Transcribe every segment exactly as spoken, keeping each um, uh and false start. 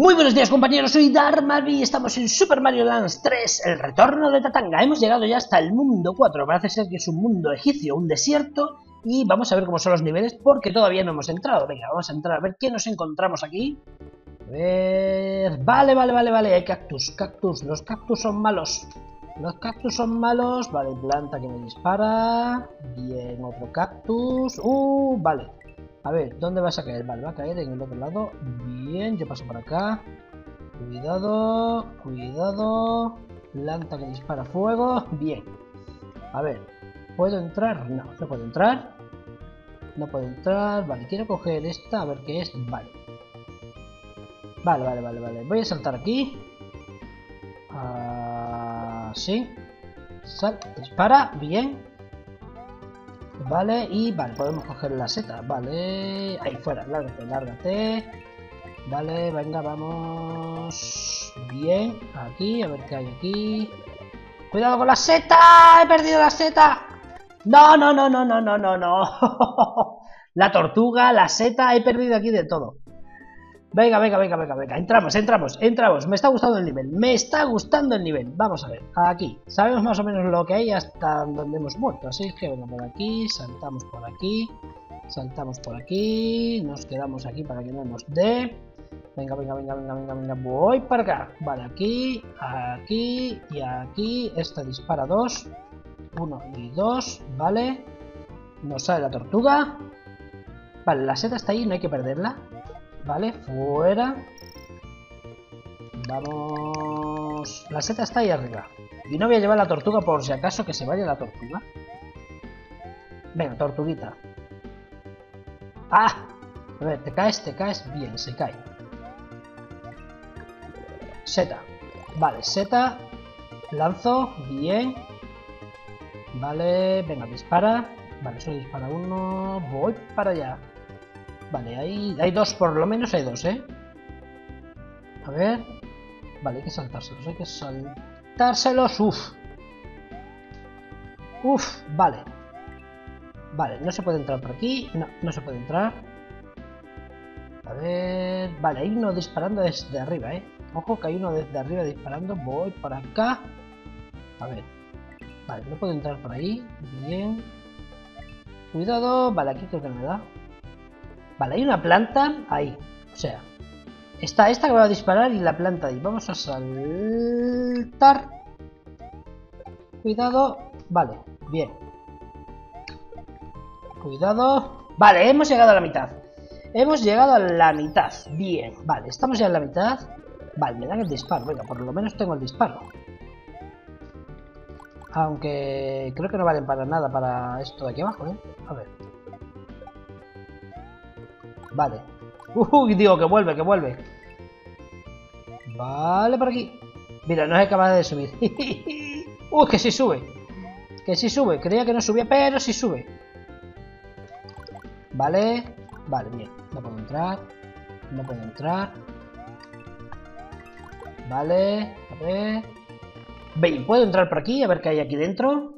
Muy buenos días, compañeros, soy Darmavi y estamos en Super Mario Land tres, el retorno de Tatanga. Hemos llegado ya hasta el mundo cuatro, parece ser que es un mundo egipcio, un desierto, y vamos a ver cómo son los niveles porque todavía no hemos entrado. Venga, vamos a entrar a ver qué nos encontramos aquí. A ver... Vale, vale, vale, vale, hay cactus, cactus, los cactus son malos. Los cactus son malos, vale, planta que me dispara. Bien, otro cactus, uh, vale. A ver, ¿dónde vas a caer? Vale, va a caer en el otro lado. Bien, yo paso por acá. Cuidado, cuidado. Planta que dispara fuego. Bien. A ver, ¿puedo entrar? No, no puedo entrar. No puedo entrar. Vale, quiero coger esta, a ver qué es. Vale. Vale, vale, vale, vale. Voy a saltar aquí. Así. Sal, dispara, bien. Vale, y vale, podemos coger la seta. Vale, ahí fuera, lárgate, lárgate. Vale, venga, vamos. Bien, aquí, a ver qué hay aquí. Cuidado con la seta, he perdido la seta. No, no, no, no, no, no, no, no. La tortuga, la seta, he perdido aquí de todo. Venga, venga, venga, venga, venga, entramos, entramos, entramos. Me está gustando el nivel, me está gustando el nivel. Vamos a ver, aquí, sabemos más o menos lo que hay hasta donde hemos muerto. Así que venga por aquí, saltamos por aquí, saltamos por aquí, nos quedamos aquí para que no nos dé. Venga, venga, venga, venga, venga, venga, voy para acá. Vale, aquí, aquí y aquí. Esta dispara dos, uno y dos, vale. Nos sale la tortuga. Vale, la seta está ahí, no hay que perderla. Vale, fuera. Vamos. La seta está ahí arriba. Y no voy a llevar la tortuga por si acaso que se vaya la tortuga. Venga, tortuguita. ¡Ah! A ver, te caes, te caes. Bien, se cae. Seta. Vale, seta. Lanzo. Bien. Vale, venga, dispara. Vale, solo dispara uno. Voy para allá. Vale, hay, hay dos, por lo menos hay dos, ¿eh? A ver. Vale, hay que saltárselos, hay que saltárselos. Uf. Uf, vale. Vale, no se puede entrar por aquí. No, no se puede entrar. A ver. Vale, hay uno disparando desde arriba, ¿eh? Ojo que hay uno desde arriba disparando. Voy por acá. A ver. Vale, no puedo entrar por ahí. Bien. Cuidado. Vale, aquí creo que no me da. Vale, hay una planta ahí, o sea, está esta que va a disparar y la planta ahí. Vamos a saltar. Cuidado, vale, bien. Cuidado. Vale, hemos llegado a la mitad. Hemos llegado a la mitad, bien. Vale, estamos ya en la mitad. Vale, me dan el disparo, venga, por lo menos tengo el disparo. Aunque creo que no valen para nada para esto de aquí abajo, ¿eh? A ver. Vale. Uy, digo que vuelve, que vuelve. Vale, por aquí. Mira, no es capaz de subir. Uy, que sí sube. Que sí sube. Creía que no subía, pero sí sube. Vale. Vale, bien. No puedo entrar. No puedo entrar. Vale. A ver. Bien, ¿puedo entrar por aquí? A ver qué hay aquí dentro.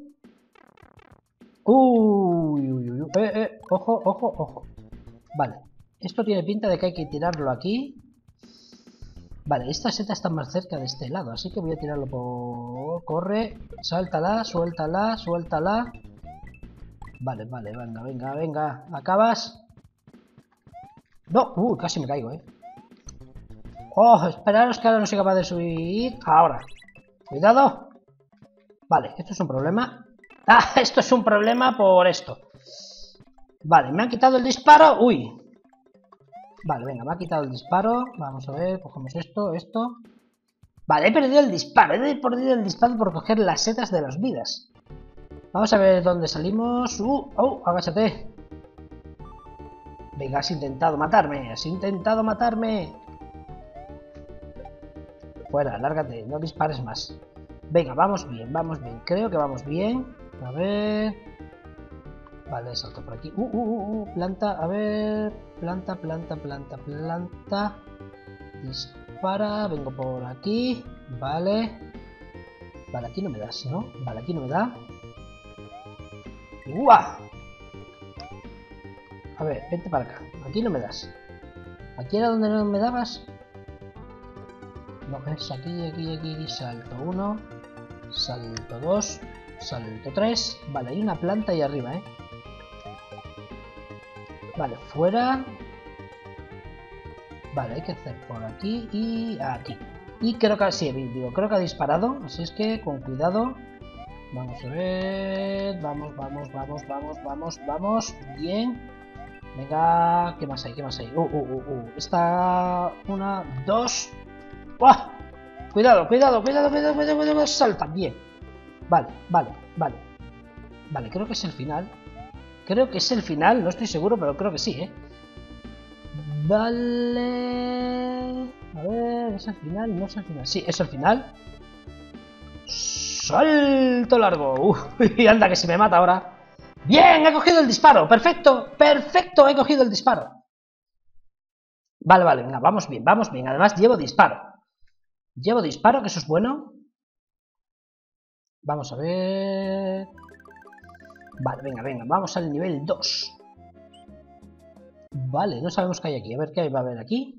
Uy, uy, uy. Eh, eh. Ojo, ojo, ojo. Vale. Esto tiene pinta de que hay que tirarlo aquí. Vale, esta seta está más cerca de este lado, así que voy a tirarlo por... Corre, sáltala, suéltala, suéltala. Vale, vale, venga, venga, venga. ¿Acabas? No, uh, casi me caigo, eh. Oh, esperaros que ahora no soy capaz de subir. Ahora. Cuidado. Vale, esto es un problema. Ah, esto es un problema por esto. Vale, me han quitado el disparo. Uy. Vale, venga, me ha quitado el disparo. Vamos a ver, cogemos esto, esto. Vale, he perdido el disparo. He perdido el disparo por coger las setas de las vidas. Vamos a ver dónde salimos. Uh, oh, agáchate. Venga, has intentado matarme. Has intentado matarme. Fuera, lárgate. No dispares más. Venga, vamos bien, vamos bien. Creo que vamos bien. A ver... Vale, salto por aquí. Uh, uh, uh, uh, planta, a ver. Planta, planta, planta, planta. Dispara, vengo por aquí. Vale. Vale, aquí no me das, ¿no? Vale, aquí no me da. ¡Uah! A ver, vente para acá. Aquí no me das. ¿Aquí era donde no me dabas? Es aquí, aquí, aquí, aquí. Salto uno. Salto dos. Salto tres. Vale, hay una planta ahí arriba, ¿eh? Vale, fuera. Vale, hay que hacer por aquí y aquí. Y creo que sí, digo, creo que ha disparado. Así es que con cuidado. Vamos a ver. Vamos, vamos, vamos, vamos, vamos, vamos. Bien. Venga, ¿qué más hay? ¿Qué más hay? Uh, uh, uh, uh. Está una, dos. ¡Buah! Cuidado, cuidado, cuidado, cuidado, cuidado, cuidado. Salta, bien. Vale, vale, vale. Vale, creo que es el final. Creo que es el final, no estoy seguro, pero creo que sí, ¿eh? Vale. A ver, ¿es el final? No es el final. Sí, es el final. ¡Salto largo! Uy, anda, que se me mata ahora. ¡Bien! He cogido el disparo. ¡Perfecto! ¡Perfecto! He cogido el disparo. Vale, vale, venga, vamos bien, vamos bien. Además, llevo disparo. Llevo disparo, que eso es bueno. Vamos a ver... Vale, venga, venga, vamos al nivel dos. Vale, no sabemos qué hay aquí. A ver qué va a haber aquí.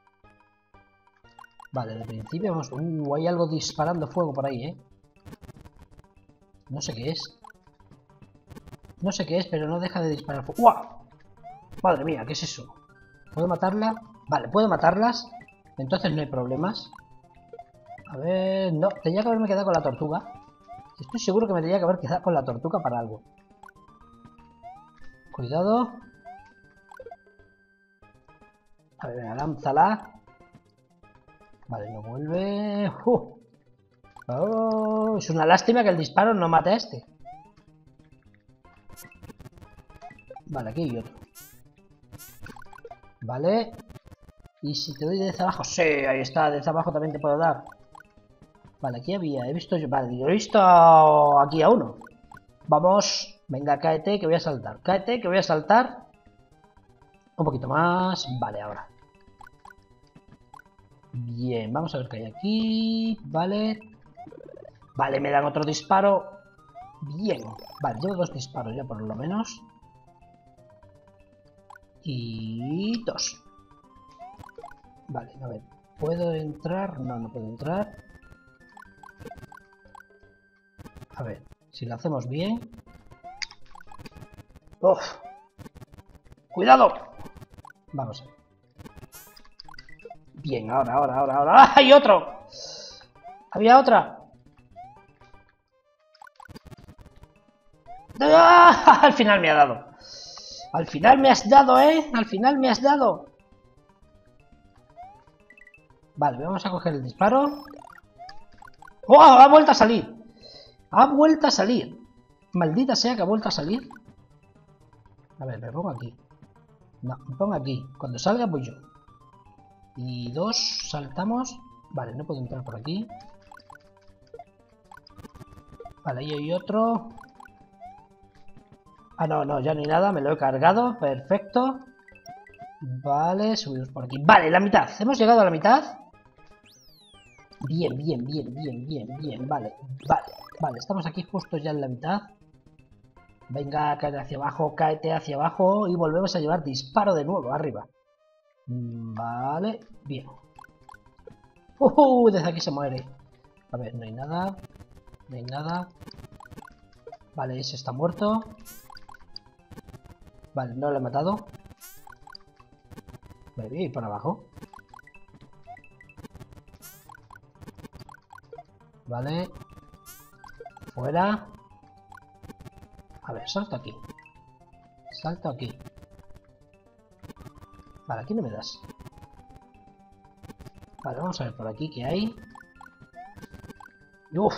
Vale, de principio vamos... Uh, hay algo disparando fuego por ahí, ¿eh? No sé qué es. No sé qué es, pero no deja de disparar fuego. ¡Wow! Madre mía, ¿qué es eso? ¿Puedo matarla? Vale, puedo matarlas. Entonces no hay problemas. A ver... No, tenía que haberme quedado con la tortuga. Estoy seguro que me tenía que haber quedado con la tortuga para algo. Cuidado. A ver, venga, lánzala. Vale, no vuelve. Uh. Oh, es una lástima que el disparo no mate a este. Vale, aquí hay otro. Vale. Y si te doy desde abajo. Sí, ahí está, desde abajo también te puedo dar. Vale, aquí había, he visto yo. Vale, yo he visto aquí a uno. Vamos. Venga, cáete que voy a saltar. Cáete que voy a saltar. Un poquito más. Vale, ahora. Bien, vamos a ver qué hay aquí. Vale. Vale, me dan otro disparo. Bien. Vale, llevo dos disparos ya por lo menos. Y dos. Vale, a ver. ¿Puedo entrar? No, no puedo entrar. A ver, si lo hacemos bien. ¡Uf! ¡Cuidado! Vamos a ver. Bien, ahora, ahora, ahora, ahora. ¡Ah! ¡Hay otro! Había otra. ¡Ah! Al final me ha dado. Al final me has dado, ¿eh? Al final me has dado. Vale, vamos a coger el disparo. ¡Oh! Ha vuelto a salir. Ha vuelto a salir. Maldita sea que ha vuelto a salir. A ver, me pongo aquí. No, me pongo aquí. Cuando salga voy yo. Y dos, saltamos. Vale, no puedo entrar por aquí. Vale, ahí hay otro. Ah, no, no, ya no hay nada. Me lo he cargado. Perfecto. Vale, subimos por aquí. Vale, la mitad. Hemos llegado a la mitad. Bien, bien, bien, bien, bien, bien. Vale, vale, vale. Estamos aquí justo ya en la mitad. Venga, cáete hacia abajo, cáete hacia abajo. Y volvemos a llevar disparo de nuevo, arriba. Vale, bien. Uh, desde aquí se muere. A ver, no hay nada. No hay nada. Vale, ese está muerto. Vale, no lo he matado. Vale, voy a ir por abajo. Vale. Fuera. A ver, salto aquí. Salto aquí. Vale, aquí no me das. Vale, vamos a ver por aquí qué hay. Uf.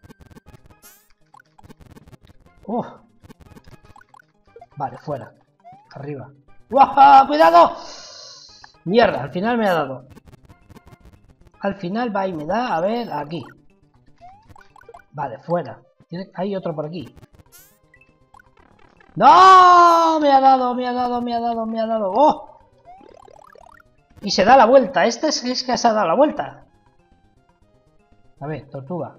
Uf. Vale, fuera. Arriba. ¡Uah! ¡Cuidado! Mierda, al final me ha dado. Al final va y me da, a ver, aquí. Vale, fuera. Hay otro por aquí. ¡No! Me ha dado, me ha dado, me ha dado, me ha dado. ¡Oh! Y se da la vuelta. Este es, es que se ha dado la vuelta. A ver, tortuga.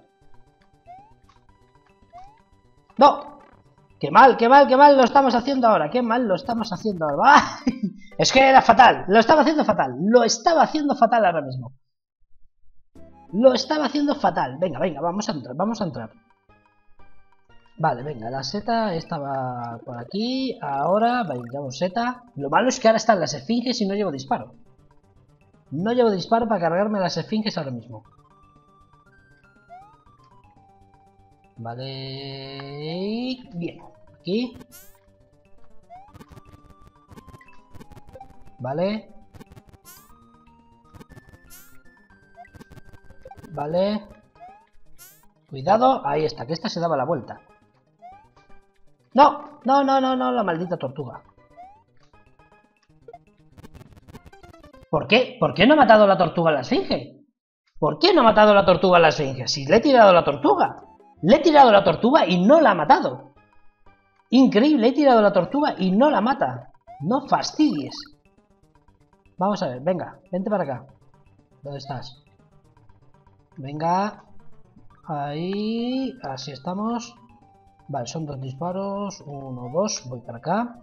¡No! ¡Qué mal, qué mal, qué mal lo estamos haciendo ahora! ¡Qué mal lo estamos haciendo ahora! ¡Ah! Es que era fatal. Lo estaba haciendo fatal. Lo estaba haciendo fatal ahora mismo. Lo estaba haciendo fatal. Venga, venga, vamos a entrar, vamos a entrar. Vale, venga, la seta estaba por aquí. Ahora, vayamos seta. Lo malo es que ahora están las esfinges y no llevo disparo. No llevo disparo para cargarme las esfinges ahora mismo. Vale. Bien. Aquí. Vale. Vale. Cuidado. Ahí está, que esta se daba la vuelta. No, no, no, no, no, la maldita tortuga. ¿Por qué? ¿Por qué no ha matado la tortuga a la esfinge? ¿Por qué no ha matado la tortuga a la esfinge? Si le he tirado la tortuga. Le he tirado la tortuga y no la ha matado. Increíble, he tirado la tortuga y no la mata. No fastidies. Vamos a ver, venga, vente para acá. ¿Dónde estás? Venga. Ahí, así estamos. Vale, son dos disparos. Uno, dos, voy para acá.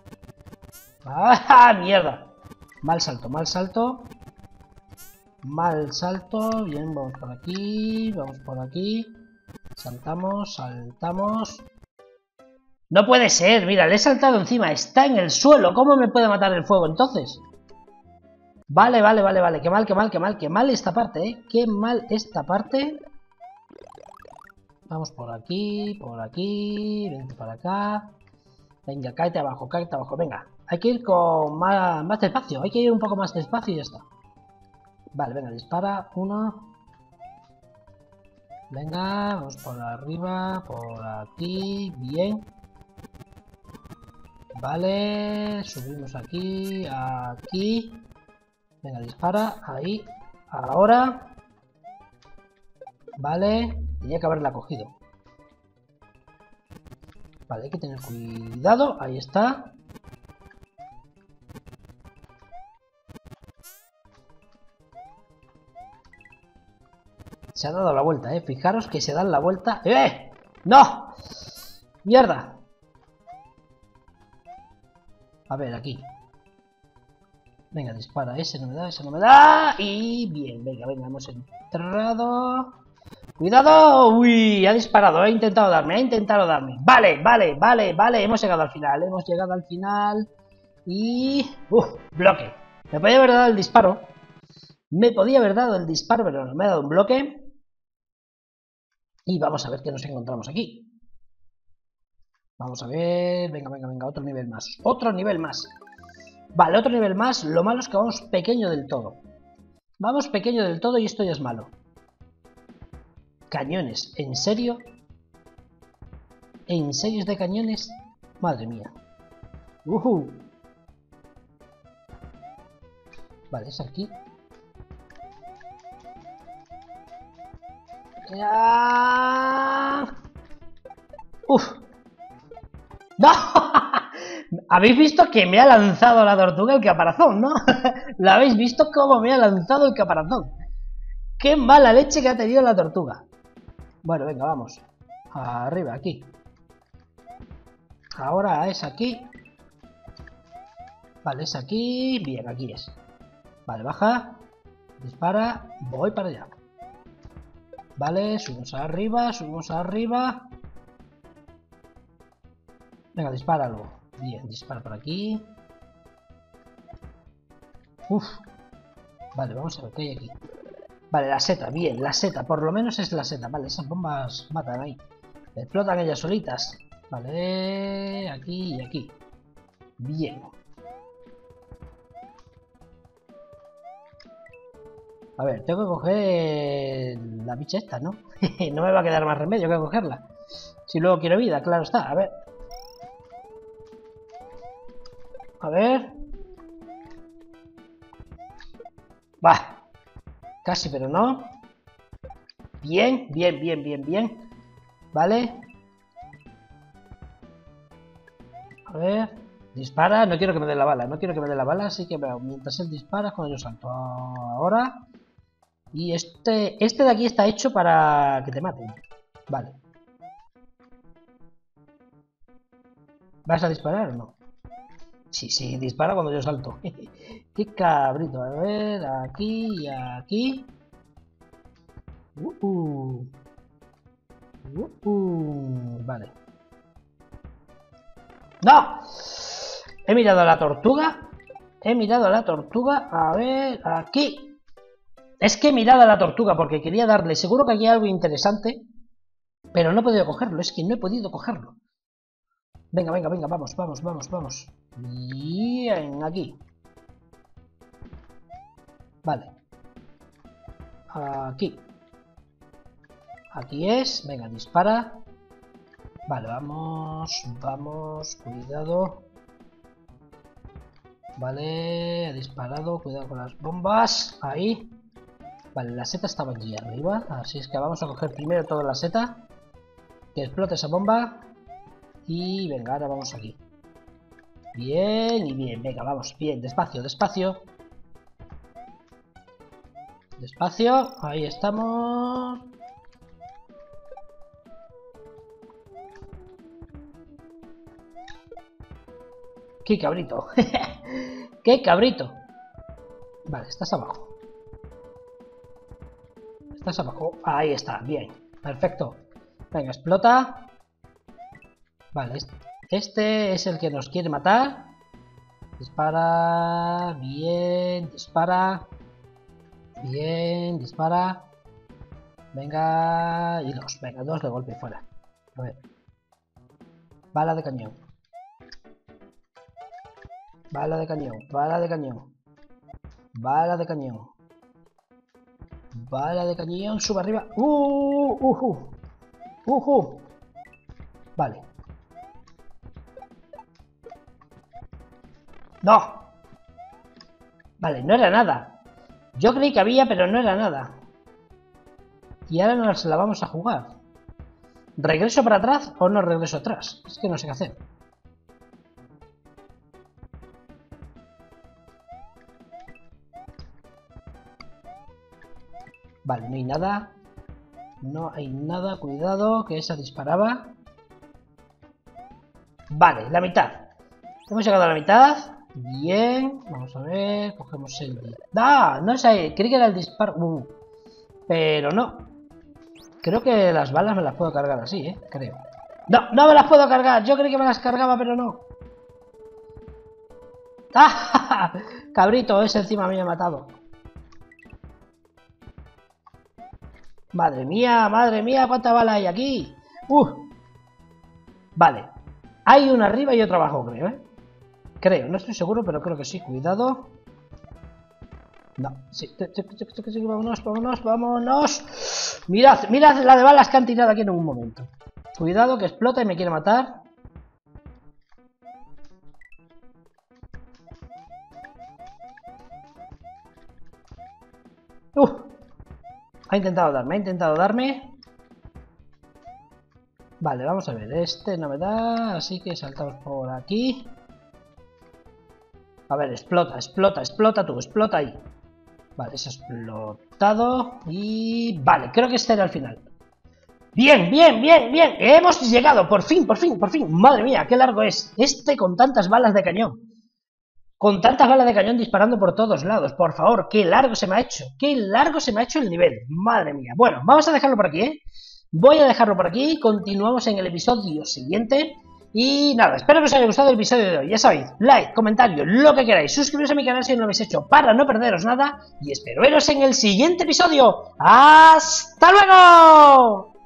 ¡Ah, mierda! Mal salto, mal salto. Mal salto. Bien, vamos por aquí. Vamos por aquí. Saltamos, saltamos. No puede ser, mira, le he saltado encima. Está en el suelo. ¿Cómo me puede matar el fuego entonces? Vale, vale, vale, vale. Qué mal, qué mal, qué mal. Qué mal esta parte, ¿eh? Qué mal esta parte. Vamos por aquí, por aquí. Vente para acá. Venga, cáete abajo, cáete abajo. Venga. Hay que ir con más, más despacio, hay que ir un poco más despacio y ya está. Vale, venga, dispara, uno. Venga, vamos por arriba, por aquí, bien. Vale, subimos aquí, aquí. Venga, dispara, ahí, ahora. Vale, tenía que haberla cogido. Vale, hay que tener cuidado, ahí está. Se ha dado la vuelta, eh. Fijaros que se dan la vuelta. ¡Eh! ¡No! ¡Mierda! A ver, aquí. Venga, dispara. Ese no me da, ese no me da. Y bien, venga, venga, hemos entrado. ¡Cuidado! ¡Uy! Ha disparado, ha intentado darme, ha intentado darme. Vale, vale, vale, vale. Hemos llegado al final, hemos llegado al final. Y... ¡Uf! Bloque. Me podía haber dado el disparo. Me podía haber dado el disparo, pero no me ha dado un bloque. Y vamos a ver qué nos encontramos aquí. Vamos a ver... Venga, venga, venga, otro nivel más. Otro nivel más. Vale, otro nivel más. Lo malo es que vamos pequeño del todo. Vamos pequeño del todo y esto ya es malo. Cañones, ¿en serio? ¿En serio es de cañones? Madre mía. Uh-huh. Vale, es aquí. Ya... Uf. ¡No! Habéis visto que me ha lanzado la tortuga el caparazón, ¿no? ¿Lo habéis visto cómo me ha lanzado el caparazón? ¡Qué mala leche que ha tenido la tortuga! Bueno, venga, vamos. Arriba, aquí. Ahora es aquí. Vale, es aquí. Bien, aquí es. Vale, baja. Dispara. Voy para allá. Vale, subimos arriba, subimos arriba. Venga, dispáralo. Bien, dispara por aquí. Uf. Vale, vamos a ver qué hay aquí. Vale, la seta, bien, la seta. Por lo menos es la seta. Vale, esas bombas matan ahí. Explotan ellas solitas. Vale, aquí y aquí. Bien. A ver, tengo que coger la bicha esta, ¿no? No me va a quedar más remedio que cogerla. Si luego quiero vida, claro está. A ver. A ver. Va. Casi, pero no. Bien, bien, bien, bien, bien. Vale. A ver. Dispara. No quiero que me dé la bala. No quiero que me dé la bala. Así que mientras él dispara, cuando yo salto. Ahora. Y este, este de aquí está hecho para que te maten. Vale. ¿Vas a disparar o no? Sí, sí, dispara cuando yo salto. Qué cabrito. A ver, aquí y aquí. Uh, uh. Uh, uh. Vale. ¡No! He mirado a la tortuga. He mirado a la tortuga. A ver, aquí. Es que he mirado a la tortuga porque quería darle. Seguro que aquí hay algo interesante. Pero no he podido cogerlo. Es que no he podido cogerlo. Venga, venga, venga. Vamos, vamos, vamos, vamos. Bien, aquí. Vale. Aquí. Aquí es. Venga, dispara. Vale, vamos. Vamos. Cuidado. Vale, ha disparado. Cuidado con las bombas. Ahí. Vale, la seta estaba allí arriba. Así es que vamos a coger primero toda la seta. Que explote esa bomba. Y venga, ahora vamos aquí. Bien y bien. Venga, vamos. Bien, despacio, despacio. Despacio. Ahí estamos. ¡Qué cabrito! ¡Qué cabrito! Vale, estás abajo. Estás abajo. Ahí está, bien. Perfecto. Venga, explota. Vale, este es el que nos quiere matar. Dispara. Bien, dispara. Bien, dispara. Venga. Y dos. Venga, dos de golpe fuera. A ver. Bala de cañón. Bala de cañón, bala de cañón. Bala de cañón. Bala de cañón, sube arriba. Uh, uh, uh. Uh, uh. Vale. No. Vale, no era nada. Yo creí que había, pero no era nada. Y ahora nos la vamos a jugar. ¿Regreso para atrás o no regreso atrás? Es que no sé qué hacer. Vale, no hay nada. No hay nada. Cuidado, que esa disparaba. Vale, la mitad. Hemos llegado a la mitad. Bien. Vamos a ver. Cogemos el... ¡Ah! No sé. Creí que era el disparo. Uh, pero no. Creo que las balas me las puedo cargar así, ¿eh? Creo. No, no me las puedo cargar. Yo creí que me las cargaba, pero no. ¡Ah! Cabrito, ese encima me ha matado. Madre mía, madre mía, ¿cuántas balas hay aquí? Uh. Vale. Hay una arriba y otra abajo, creo, ¿eh? Creo, no estoy seguro, pero creo que sí. Cuidado. No, sí. Vámonos, vámonos, vámonos. Mirad, mirad la de balas que han tirado aquí en un momento. Cuidado, que explota y me quiere matar. Uh. Ha intentado darme, ha intentado darme. Vale, vamos a ver. Este no me da, así que saltamos por aquí. A ver, explota, explota, explota tú, explota ahí. Vale, se ha explotado. Y... vale, creo que este era el final. Bien, bien, bien, bien. Hemos llegado, por fin, por fin, por fin. Madre mía, qué largo es. Este con tantas balas de cañón. Con tantas balas de cañón disparando por todos lados. Por favor, qué largo se me ha hecho. Qué largo se me ha hecho el nivel. Madre mía. Bueno, vamos a dejarlo por aquí, ¿eh? Voy a dejarlo por aquí. Continuamos en el episodio siguiente. Y nada, espero que os haya gustado el episodio de hoy. Ya sabéis, like, comentario, lo que queráis. Suscribiros a mi canal si no lo habéis hecho para no perderos nada. Y espero veros en el siguiente episodio. ¡Hasta luego!